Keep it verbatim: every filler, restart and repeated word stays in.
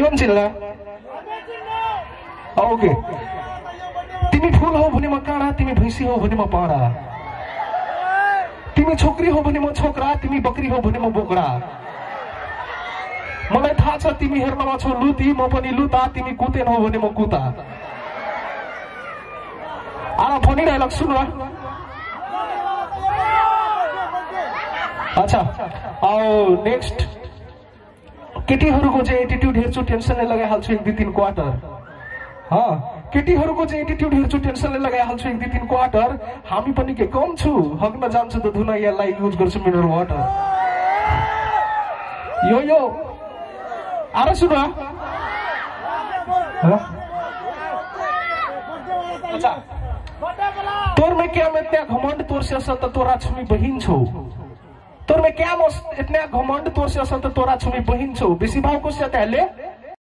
कैलन चिल्ला ओके तिमी फूल हो भने म काँडा तिमी भैँसी हो भने म पाडा तिमी छोकरी हो भने म छोकरा तिमी बकरी हो भने म बोकरा मलाई थाहा छ तिमी हेर्नमा छौ लुती म पनि लुता तिमी कुतेन हो भने म कुता आ फनी डायलॉग सुन अच्छा आओ नेक्स्ट केटीहरूको चाहिँ एटिट्युड हेर्छु टेन्सनले लगाइहाल्छु एक दुई तीन क्वार्टर हाँ केटीहरूको चाहिँ एटिट्युड हेर्छु टेन्सनले लगाइहाल्छु एक दुई तीन क्वार्टर हामी पनि के कम छु हग्न जान्छु त धुन यसलाई युज गर्छु मिनरल वाटर यो यो आरा सुन अच्छा तोर में क्या मैं इतना घमंड तोर से असल तो तोरा छुमी बहिन छो तोर में क्या इतना घमंड तोर से असल तो तोरा छुमी बहिन छो बेसी भाव को से तहले